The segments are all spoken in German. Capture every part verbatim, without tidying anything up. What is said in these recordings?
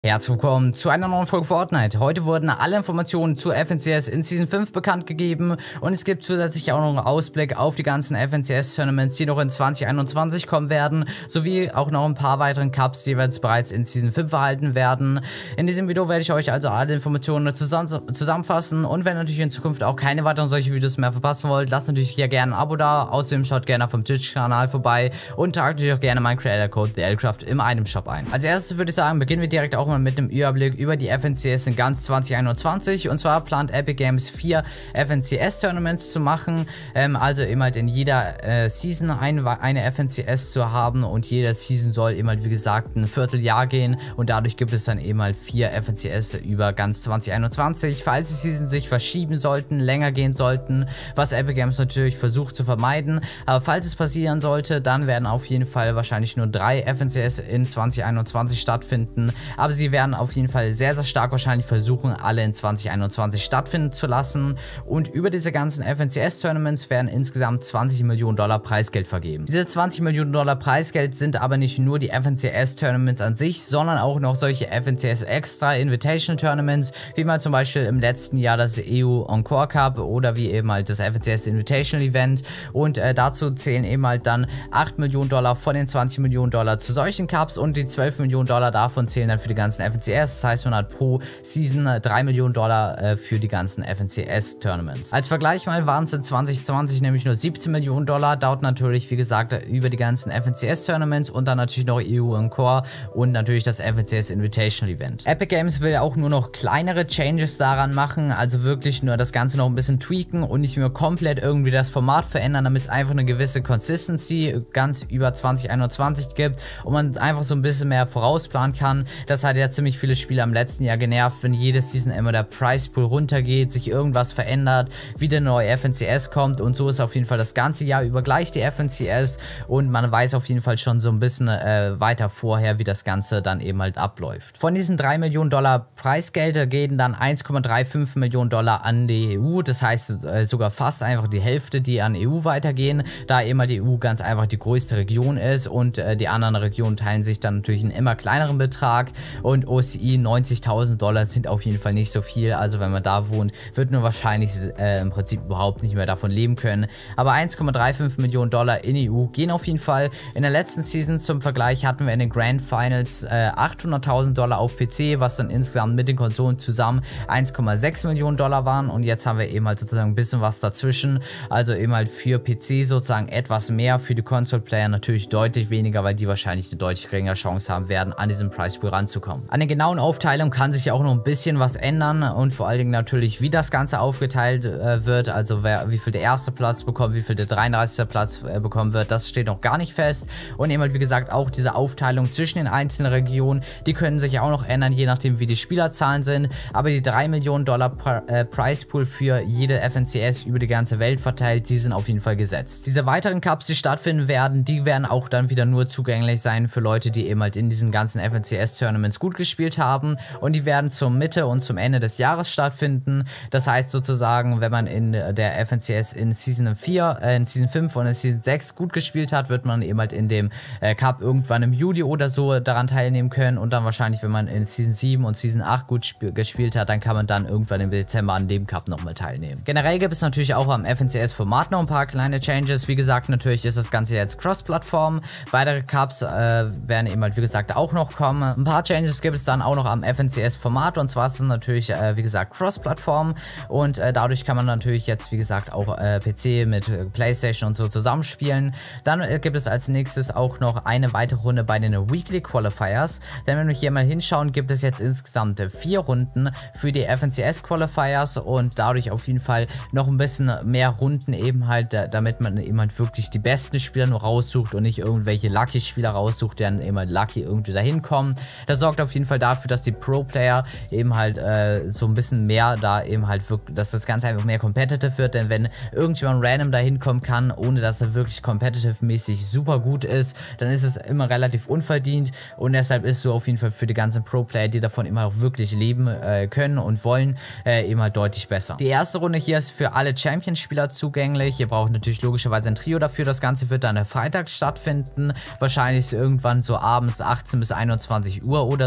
Herzlich willkommen zu einer neuen Folge Fortnite. Heute wurden alle Informationen zu F N C S in Season fünf bekannt gegeben und es gibt zusätzlich auch noch einen Ausblick auf die ganzen F N C S-Tournaments, die noch in zwanzig einundzwanzig kommen werden, sowie auch noch ein paar weiteren Cups, die wir jetzt bereits in Season fünf erhalten werden. In diesem Video werde ich euch also alle Informationen zusammen zusammenfassen und wenn ihr natürlich in Zukunft auch keine weiteren solche Videos mehr verpassen wollt, lasst natürlich hier gerne ein Abo da. Außerdem schaut gerne auf dem Twitch-Kanal vorbei und tragt natürlich auch gerne meinen Creator-Code TheLcraft im Item-Shop ein. Als erstes würde ich sagen, beginnen wir direkt auch mit einem Überblick über die F N C S in ganz zwanzig einundzwanzig. Und zwar plant Epic Games vier F N C S-Tournaments zu machen. Ähm, also eben halt in jeder äh, Season ein, eine F N C S zu haben. Und jede Season soll eben halt, wie gesagt, ein Vierteljahr gehen. Und dadurch gibt es dann eben halt vier F N C S über ganz zwanzig einundzwanzig. Falls die Season sich verschieben sollten, länger gehen sollten, was Epic Games natürlich versucht zu vermeiden. Aber falls es passieren sollte, dann werden auf jeden Fall wahrscheinlich nur drei F N C S in zwanzig einundzwanzig stattfinden. Aber sie werden auf jeden Fall sehr, sehr stark wahrscheinlich versuchen, alle in zwanzig einundzwanzig stattfinden zu lassen. Und über diese ganzen F N C S-Tournaments werden insgesamt zwanzig Millionen Dollar Preisgeld vergeben. Diese zwanzig Millionen Dollar Preisgeld sind aber nicht nur die F N C S-Tournaments an sich, sondern auch noch solche F N C S Extra Invitation Tournaments, wie mal zum Beispiel im letzten Jahr das E U Encore Cup oder wie eben halt das F N C S Invitational Event. Und äh, dazu zählen eben halt dann acht Millionen Dollar von den zwanzig Millionen Dollar zu solchen Cups und die zwölf Millionen Dollar davon zählen dann für die ganzen F N C S. Das heißt, man hat pro Season drei Millionen Dollar äh, für die ganzen F N C S-Tournaments. Als Vergleich mal waren es in zwanzig zwanzig nämlich nur siebzehn Millionen Dollar. Dauert natürlich, wie gesagt, über die ganzen F N C S-Tournaments und dann natürlich noch E U Encore und natürlich das F N C S Invitational Event. Epic Games will auch nur noch kleinere Changes daran machen, also wirklich nur das Ganze noch ein bisschen tweaken und nicht mehr komplett irgendwie das Format verändern, damit es einfach eine gewisse Consistency ganz über zwanzig einundzwanzig gibt und man einfach so ein bisschen mehr vorausplanen kann. Das hat ja ziemlich viele Spieler im letzten Jahr genervt, wenn jede Season immer der Price Pool runtergeht, sich irgendwas verändert, wieder eine neue F N C S kommt und so ist auf jeden Fall das ganze Jahr über gleich die F N C S und man weiß auf jeden Fall schon so ein bisschen äh, weiter vorher, wie das Ganze dann eben halt abläuft. Von diesen drei Millionen Dollar Preisgelder gehen dann eins Komma fünfunddreißig Millionen Dollar an die E U, das heißt äh, sogar fast einfach die Hälfte, die an E U weitergehen, da eben die E U ganz einfach die größte Region ist und äh, die anderen Regionen teilen sich dann natürlich einen immer kleineren Betrag und O C I neunzigtausend Dollar sind auf jeden Fall nicht so viel, also wenn man da wohnt, wird man wahrscheinlich äh, im Prinzip überhaupt nicht mehr davon leben können, aber eins Komma fünfunddreißig Millionen Dollar in E U gehen auf jeden Fall. In der letzten Season zum Vergleich hatten wir in den Grand Finals äh, achthunderttausend Dollar auf P C, was dann insgesamt mit den Konsolen zusammen eins Komma sechs Millionen Dollar waren und jetzt haben wir eben halt sozusagen ein bisschen was dazwischen, also eben halt für P C sozusagen etwas mehr, für die Console-Player natürlich deutlich weniger, weil die wahrscheinlich eine deutlich geringere Chance haben werden, an diesen Price Pool ranzukommen. An den genauen Aufteilung kann sich auch noch ein bisschen was ändern und vor allen Dingen natürlich, wie das Ganze aufgeteilt äh, wird, also wer, wie viel der erste Platz bekommt, wie viel der dreiunddreißigste Platz äh, bekommen wird, das steht noch gar nicht fest und eben halt wie gesagt auch diese Aufteilung zwischen den einzelnen Regionen, die können sich auch noch ändern, je nachdem wie die Spielerzahlen sind, aber die drei Millionen Dollar äh, Price Pool für jede F N C S über die ganze Welt verteilt, die sind auf jeden Fall gesetzt. Diese weiteren Cups, die stattfinden werden, die werden auch dann wieder nur zugänglich sein für Leute, die eben halt in diesen ganzen F N C S-Tournaments gut gespielt haben und die werden zur Mitte und zum Ende des Jahres stattfinden. Das heißt sozusagen, wenn man in der F N C S in Season vier, äh, in Season fünf und in Season sechs gut gespielt hat, wird man eben halt in dem äh, Cup irgendwann im Juli oder so daran teilnehmen können und dann wahrscheinlich, wenn man in Season sieben und Season acht gut gespielt hat, dann kann man dann irgendwann im Dezember an dem Cup nochmal teilnehmen. Generell gibt es natürlich auch am F N C S-Format noch ein paar kleine Changes. Wie gesagt, natürlich ist das Ganze jetzt Cross-Plattform. Weitere Cups äh, werden eben halt, wie gesagt, auch noch kommen. Ein paar Changes gibt es dann auch noch am F N C S-Format und zwar ist es natürlich, äh, wie gesagt, Cross-Plattform und äh, dadurch kann man natürlich jetzt, wie gesagt, auch äh, P C mit äh, PlayStation und so zusammenspielen. Dann äh, gibt es als nächstes auch noch eine weitere Runde bei den Weekly Qualifiers, denn wenn wir hier mal hinschauen, gibt es jetzt insgesamt äh, vier Runden für die F N C S-Qualifiers und dadurch auf jeden Fall noch ein bisschen mehr Runden eben halt, äh, damit man eben halt wirklich die besten Spieler nur raussucht und nicht irgendwelche Lucky-Spieler raussucht, die dann eben halt Lucky irgendwie dahin kommen. Das sorgt auf jeden Fall dafür, dass die Pro-Player eben halt äh, so ein bisschen mehr da eben halt wirklich, dass das Ganze einfach mehr competitive wird, denn wenn irgendjemand random dahin kommen kann, ohne dass er wirklich competitive-mäßig super gut ist, dann ist es immer relativ unverdient und deshalb ist so auf jeden Fall für die ganzen Pro-Player, die davon immer auch wirklich leben äh, können und wollen, äh, eben halt deutlich besser. Die erste Runde hier ist für alle Champion-Spieler zugänglich. Ihr braucht natürlich logischerweise ein Trio dafür. Das Ganze wird dann am Freitag stattfinden, wahrscheinlich irgendwann so abends achtzehn bis einundzwanzig Uhr oder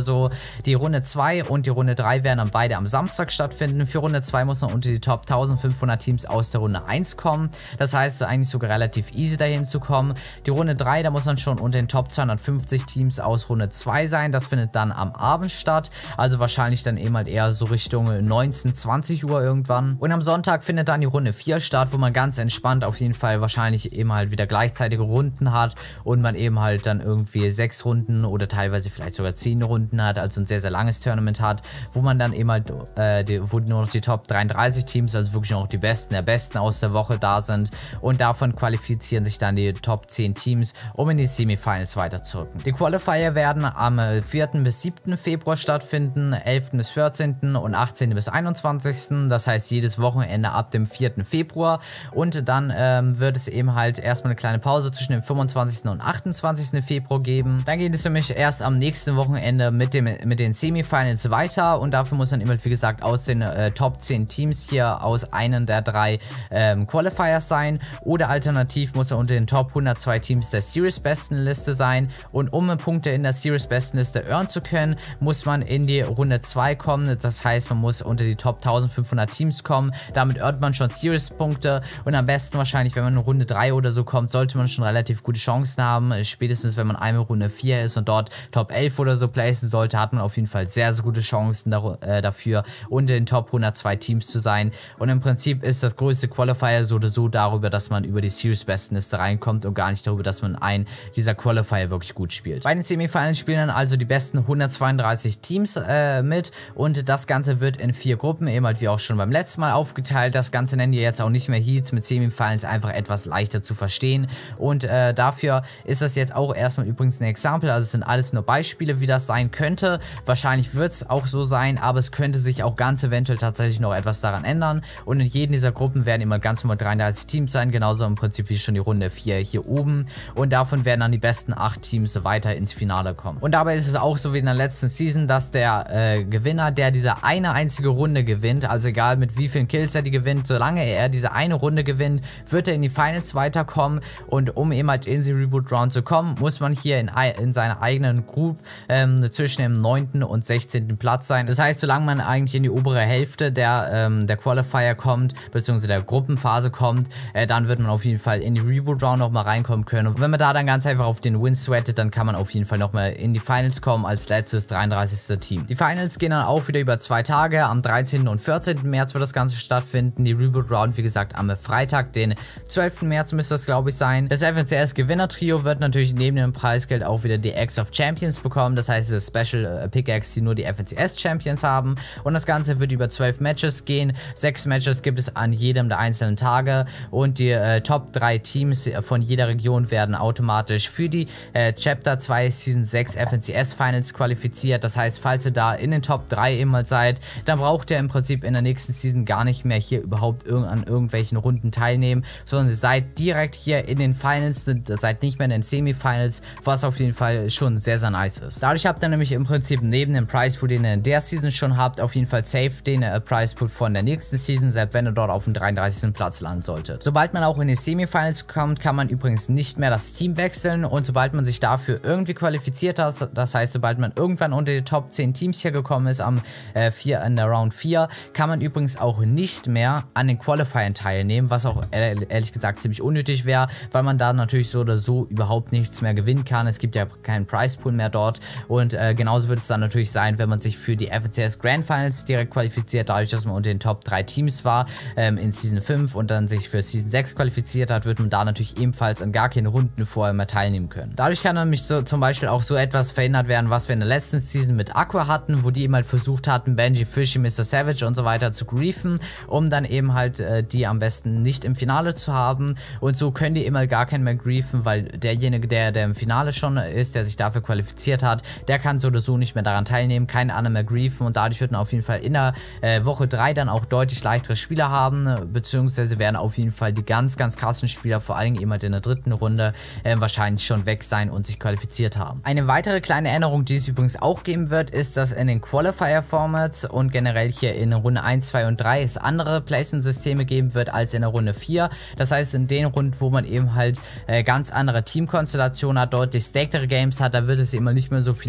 so. Die Runde zwei und die Runde drei werden dann beide am Samstag stattfinden. Für Runde zwei muss man unter die Top eintausendfünfhundert Teams aus der Runde eins kommen. Das heißt, es ist eigentlich sogar relativ easy dahin zu kommen. Die Runde drei, da muss man schon unter den Top zweihundertfünfzig Teams aus Runde zwei sein. Das findet dann am Abend statt. Also wahrscheinlich dann eben halt eher so Richtung neunzehn, zwanzig Uhr irgendwann. Und am Sonntag findet dann die Runde vier statt, wo man ganz entspannt auf jeden Fall wahrscheinlich eben halt wieder gleichzeitige Runden hat und man eben halt dann irgendwie sechs Runden oder teilweise vielleicht sogar zehn Runden hat, also ein sehr, sehr langes Tournament hat, wo man dann eben halt, äh, die, wo nur noch die Top dreiunddreißig Teams, also wirklich noch die Besten der Besten aus der Woche da sind und davon qualifizieren sich dann die Top zehn Teams, um in die Semifinals weiterzurücken. Die Qualifier werden am vierten bis siebten Februar stattfinden, elften bis vierzehnten und achtzehnten bis einundzwanzigsten Das heißt jedes Wochenende ab dem vierten Februar und dann ähm, wird es eben halt erstmal eine kleine Pause zwischen dem fünfundzwanzigsten und achtundzwanzigsten Februar geben. Dann geht es nämlich erst am nächsten Wochenende mit, dem, mit den Semifinals weiter und dafür muss dann eben halt, wie gesagt, aus den äh, Top zehn Teams hier aus einem der drei ähm, Qualifiers sein oder alternativ muss er unter den Top hundertzwei Teams der Series-Bestenliste sein und um Punkte in der Series-Bestenliste earnen zu können, muss man in die Runde zwei kommen. Das heißt, man muss unter die Top eintausendfünfhundert Teams kommen. Damit earnt man schon Series-Punkte und am besten wahrscheinlich, wenn man in Runde drei oder so kommt, sollte man schon relativ gute Chancen haben. Spätestens, wenn man einmal Runde vier ist und dort Top elf oder so placen sollte, hat man auf jeden Fall sehr, sehr gute Chancen da, äh, dafür, unter den Top hundertzwei Teams zu sein. Und im Prinzip ist das größte Qualifier so oder so darüber, dass man über die Series-Bestenliste reinkommt und gar nicht darüber, dass man einen dieser Qualifier wirklich gut spielt. Bei den Semifinals spielen dann also die besten hundertzweiunddreißig Teams äh, mit und das Ganze wird in vier Gruppen, eben halt wie auch schon beim letzten Mal aufgeteilt. Das Ganze nennen wir jetzt auch nicht mehr Heats, mit Semifinals einfach etwas leichter zu verstehen und äh, dafür ist das jetzt auch erstmal übrigens ein Exempel, also es sind alles nur Beispiele, wie das sein könnte. Wahrscheinlich wird es auch so sein, aber es könnte sich auch ganz eventuell tatsächlich noch etwas daran ändern und in jedem dieser Gruppen werden immer ganz normal dreiunddreißig Teams sein, genauso im Prinzip wie schon die Runde vier hier oben und davon werden dann die besten acht Teams weiter ins Finale kommen. Und dabei ist es auch so wie in der letzten Season, dass der äh, Gewinner, der diese eine einzige Runde gewinnt, also egal mit wie vielen Kills er die gewinnt, solange er diese eine Runde gewinnt, wird er in die Finals weiterkommen und um eben halt in die Reboot Round zu kommen, muss man hier in, in seiner eigenen Group ähm, zwischen dem neunten und sechzehnten Platz sein. Das heißt, solange man eigentlich in die obere Hälfte der, ähm, der Qualifier kommt, beziehungsweise der Gruppenphase kommt, äh, dann wird man auf jeden Fall in die Reboot Round nochmal reinkommen können. Und wenn man da dann ganz einfach auf den Win sweatet, dann kann man auf jeden Fall nochmal in die Finals kommen als letztes dreiunddreißigste Team. Die Finals gehen dann auch wieder über zwei Tage. Am dreizehnten und vierzehnten März wird das Ganze stattfinden. Die Reboot Round, wie gesagt, am Freitag, den zwölften März müsste das, glaube ich, sein. Das F N C S-Gewinner-Trio wird natürlich neben dem Preisgeld auch wieder die Axe of Champions bekommen. Das heißt, das Special äh, Pickaxe, die nur die F N C S-Champions haben. Und das Ganze wird über zwölf Matches gehen. Sechs Matches gibt es an jedem der einzelnen Tage. Und die äh, Top drei Teams von jeder Region werden automatisch für die äh, Chapter zwei Season sechs F N C S Finals qualifiziert. Das heißt, falls ihr da in den Top drei immer seid, dann braucht ihr im Prinzip in der nächsten Season gar nicht mehr hier überhaupt irg an irgendwelchen Runden teilnehmen, sondern ihr seid direkt hier in den Finals, seid nicht mehr in den Semifinals, was auf jeden Fall schon sehr, sehr nice ist. Dadurch habt ihr nämlich im Prinzip neben dem Prize Pool, den ihr in der Season schon habt, auf jeden Fall safe den äh, Prize Pool von der nächsten Season, selbst wenn ihr dort auf dem dreiunddreißigsten Platz landen solltet. Sobald man auch in die Semifinals kommt, kann man übrigens nicht mehr das Team wechseln und sobald man sich dafür irgendwie qualifiziert hat, das heißt, sobald man irgendwann unter die Top zehn Teams hier gekommen ist, am äh, vier, in der Round vier, kann man übrigens auch nicht mehr an den Qualifiern teilnehmen, was auch äh, ehrlich gesagt ziemlich unnötig wäre, weil man da natürlich so oder so überhaupt nichts mehr gewinnen kann. Es gibt ja keinen Prize Pool mehr dort und äh, genauso wird es dann natürlich sein, wenn man sich für die F N C S Grand Finals direkt qualifiziert, dadurch, dass man unter den Top drei Teams war ähm, in Season fünf und dann sich für Season sechs qualifiziert hat, wird man da natürlich ebenfalls an gar keine Runden vorher mehr teilnehmen können. Dadurch kann nämlich so zum Beispiel auch so etwas verhindert werden, was wir in der letzten Season mit Aqua hatten, wo die eben halt versucht hatten, Benji, Fishy, Mister Savage und so weiter zu griefen, um dann eben halt äh, die am besten nicht im Finale zu haben und so können die immer gar keinen mehr griefen, weil derjenige, der, der im Finale schon ist, der sich dafür qualifiziert hat, der kann so oder so nicht mehr daran teilnehmen, kein anderer mehr griefen und dadurch wird man auf jeden Fall in der äh, Woche drei dann auch deutlich leichtere Spieler haben, beziehungsweise werden auf jeden Fall die ganz, ganz krassen Spieler, vor allem eben halt in der dritten Runde, äh, wahrscheinlich schon weg sein und sich qualifiziert haben. Eine weitere kleine Änderung, die es übrigens auch geben wird, ist, dass in den Qualifier-Formats und generell hier in Runde eins, zwei und drei es andere Placement-Systeme geben wird als in der Runde vier. Das heißt, in den Runden, wo man eben halt äh, ganz andere Teamkonstellationen hat, deutlich stacktere Games hat, da wird es immer nicht mehr so viele W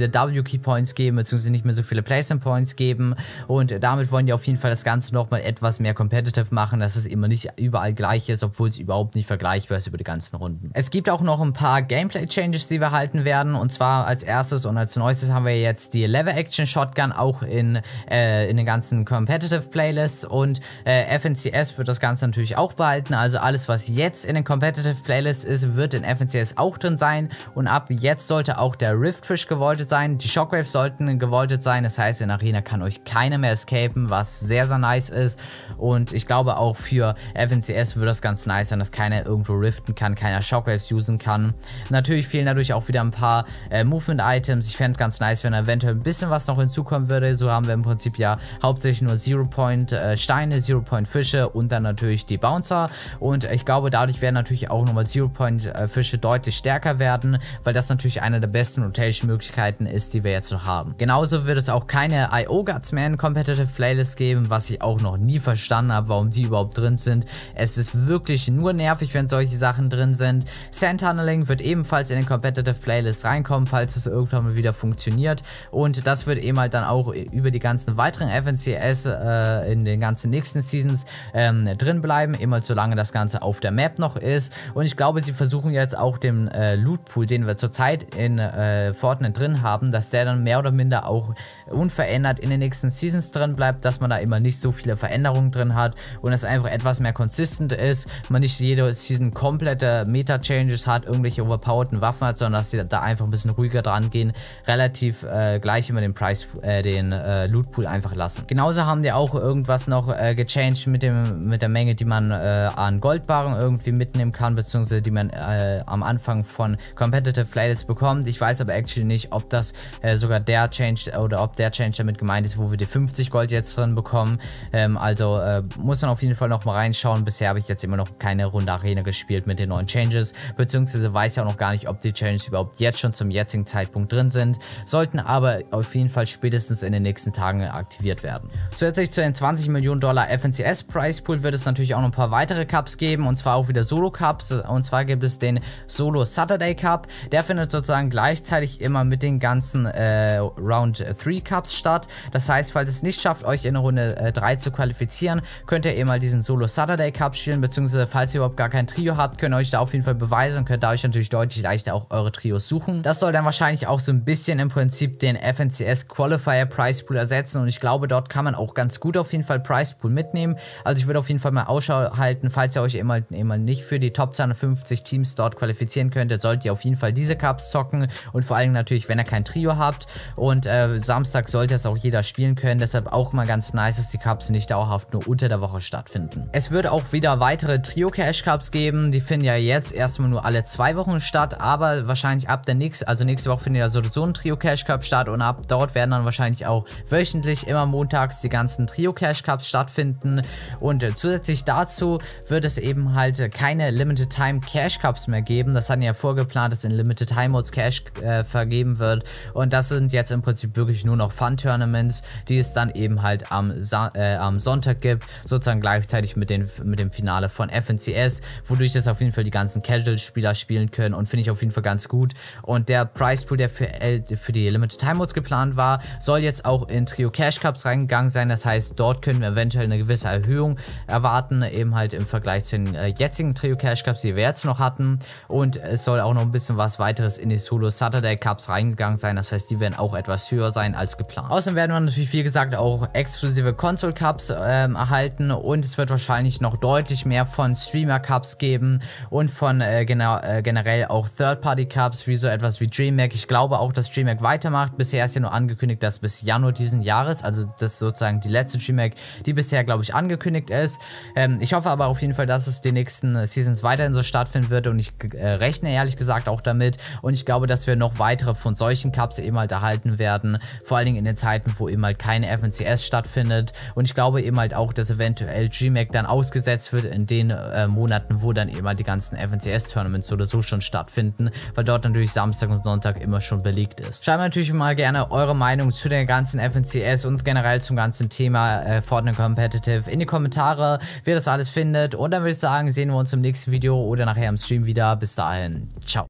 Rookie Points geben, beziehungsweise nicht mehr so viele Placement Points geben, und damit wollen die auf jeden Fall das Ganze nochmal etwas mehr competitive machen, dass es immer nicht überall gleich ist, obwohl es überhaupt nicht vergleichbar ist über die ganzen Runden. Es gibt auch noch ein paar Gameplay Changes, die wir halten werden, und zwar als erstes und als neuestes haben wir jetzt die Lever Action Shotgun auch in, äh, in den ganzen Competitive Playlists, und äh, F N C S wird das Ganze natürlich auch behalten, also alles was jetzt in den Competitive Playlists ist, wird in F N C S auch drin sein, und ab jetzt sollte auch der Riftfish gewoltet sein, die Shockwaves sollten gewoltet sein, das heißt in Arena kann euch keiner mehr escapen, was sehr sehr nice ist, und ich glaube auch für F N C S wird das ganz nice sein, dass keiner irgendwo riften kann, keiner Shockwaves usen kann. Natürlich fehlen dadurch auch wieder ein paar äh, Movement-Items. Ich fände ganz nice, wenn eventuell ein bisschen was noch hinzukommen würde. So haben wir im Prinzip ja hauptsächlich nur Zero-Point-Steine, äh, Zero-Point-Fische und dann natürlich die Bouncer. Und ich glaube, dadurch werden natürlich auch nochmal Zero-Point-Fische deutlich stärker werden, weil das natürlich eine der besten Rotation-Möglichkeiten ist, die wir jetzt noch haben. Genauso wird es auch keine I O-Guts mehr in Competitive Playlist geben, was ich auch noch nie verstanden habe, warum die überhaupt drin sind. Es ist wirklich nur nervig, wenn solche Sachen drin sind. Sand Tunneling wird ebenfalls in den Competitive Playlist reinkommen, falls es irgendwann mal wieder funktioniert, und das wird eben halt dann auch über die ganzen weiteren F N C S äh, in den ganzen nächsten Seasons ähm, drin bleiben, eben halt solange das Ganze auf der Map noch ist, und ich glaube, sie versuchen jetzt auch den äh, Loot Pool, den wir zurzeit in äh, Fortnite drin haben, dass der dann mehr oder minder auch unverändert in den nächsten Seasons drin bleibt, dass man da immer nicht so viele Veränderungen drin hat und es einfach etwas mehr konsistent ist, man nicht jede Season komplette Meta-Changes hat, irgendwelche overpowerten Waffen hat, sondern dass sie da einfach ein bisschen ruhiger dran gehen, relativ äh, gleich immer den Price, äh, den äh, Loot Pool einfach lassen. Genauso haben die auch irgendwas noch äh, gechanged mit dem mit der Menge, die man äh, an Goldbarren irgendwie mitnehmen kann, beziehungsweise die man äh, am Anfang von Competitive Playlists bekommt. Ich weiß aber actually nicht, ob das äh, sogar der Change oder ob der Change damit gemeint ist, wo wir die fünfzig Gold jetzt drin bekommen. Ähm, also äh, muss man auf jeden Fall noch mal reinschauen. Bisher habe ich jetzt immer noch keine Runde Arena gespielt mit den neuen Changes, beziehungsweise weiß ja auch noch gar nicht, ob die Changes überhaupt jetzt schon zum jetzigen Zeitpunkt drin sind, sollten aber auf jeden Fall spätestens in den nächsten Tagen aktiviert werden. Zusätzlich zu den zwanzig Millionen Dollar F N C S Prize Pool wird es natürlich auch noch ein paar weitere Cups geben, und zwar auch wieder Solo Cups, und zwar gibt es den Solo Saturday Cup, der findet sozusagen gleichzeitig immer mit den ganzen äh, Round drei Cups statt. Das heißt, falls es nicht schafft, euch in Runde äh, drei zu qualifizieren, könnt ihr eben mal diesen Solo Saturday Cup spielen, beziehungsweise falls ihr überhaupt gar kein Trio habt, könnt ihr euch da auf jeden Fall beweisen und könnt dadurch natürlich deutlich leichter auch eure Trios suchen. Das soll dann wahrscheinlich auch so ein bisschen im Prinzip den F N C S Qualifier Prize Pool ersetzen, und ich glaube, dort kann man auch ganz gut auf jeden Fall Prize Pool mitnehmen. Also ich würde auf jeden Fall mal Ausschau halten, falls ihr euch immer, immer nicht für die Top zweihundertfünfzig Teams dort qualifizieren könntet, solltet ihr auf jeden Fall diese Cups zocken, und vor allem natürlich, wenn ihr kein Trio habt, und äh, Samstag sollte es auch jeder spielen können, deshalb auch immer ganz nice, dass die Cups nicht dauerhaft nur unter der Woche stattfinden. Es wird auch wieder weitere Trio Cash Cups geben, die finden ja jetzt erstmal nur alle zwei Wochen statt, aber wahrscheinlich ab der nächsten, also nächste Woche findet ja so ein Trio Cash Cup statt, und ab dort werden dann wahrscheinlich auch wöchentlich immer montags die ganzen Trio Cash Cups stattfinden, und äh, zusätzlich dazu wird es eben halt keine Limited Time Cash Cups mehr geben. Das hatten ja vorgeplant, dass in Limited Time Modes Cash äh, vergeben wird, und das sind jetzt im Prinzip wirklich nur noch Fun Tournaments, die es dann eben halt am, Sa äh, am Sonntag gibt, sozusagen gleichzeitig mit, den, mit dem Finale von F N C S, wodurch das auf jeden Fall die ganzen Casual-Spieler spielen können, und finde ich auf jeden Fall ganz gut. Und der Prize Pool, der für, L für die Limited Time Modes geplant war, soll jetzt auch in Trio Cash Cups reingegangen sein. Das heißt, dort können wir eventuell eine gewisse Erhöhung erwarten, eben halt im Vergleich zu den äh, jetzigen Trio Cash Cups, die wir jetzt noch hatten. Und es soll auch noch ein bisschen was weiteres in die Solo Saturday Cups reingegangen sein. Das heißt, die werden auch etwas höher sein als geplant. Außerdem werden wir natürlich, wie gesagt, auch exklusive Console Cups ähm, erhalten, und es wird wahrscheinlich noch deutlich mehr von Streamer Cups geben und von äh, gener äh, generell auch Third Party Cups, wie so etwas wie DreamHack. Ich glaube auch, dass DreamHack weitermacht. Bisher ist ja nur angekündigt, dass bis Januar diesen Jahres, also das ist sozusagen die letzte DreamHack, die bisher, glaube ich, angekündigt ist. Ähm, ich hoffe aber auf jeden Fall, dass es die nächsten Seasons weiterhin so stattfinden wird, und ich äh, rechne ehrlich gesagt auch damit, und ich glaube, dass wir noch weitere von solchen Cups eben halt erhalten werden, vor allen Dingen in den Zeiten, wo eben halt keine F N C S stattfindet, und ich glaube eben halt auch, dass eventuell DreamHack dann ausgesetzt wird in den äh, Monaten, wo dann eben halt die ganzen F N C S Tournaments oder so schon stattfinden, weil dort natürlich Samstag und Sonntag immer schon belegt ist. Schreibt mir natürlich mal gerne eure Meinung zu den ganzen F N C S und generell zum ganzen Thema äh, Fortnite Competitive in die Kommentare, wie ihr das alles findet, und dann würde ich sagen, sehen wir uns im nächsten Video oder nachher im Stream wieder. Bis dahin, ciao.